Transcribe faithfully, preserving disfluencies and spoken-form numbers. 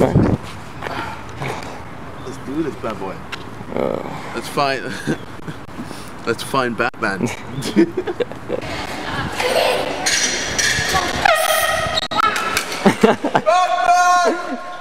Let's do this bad boy. Uh. Let's find. Let's find Batman. Batman!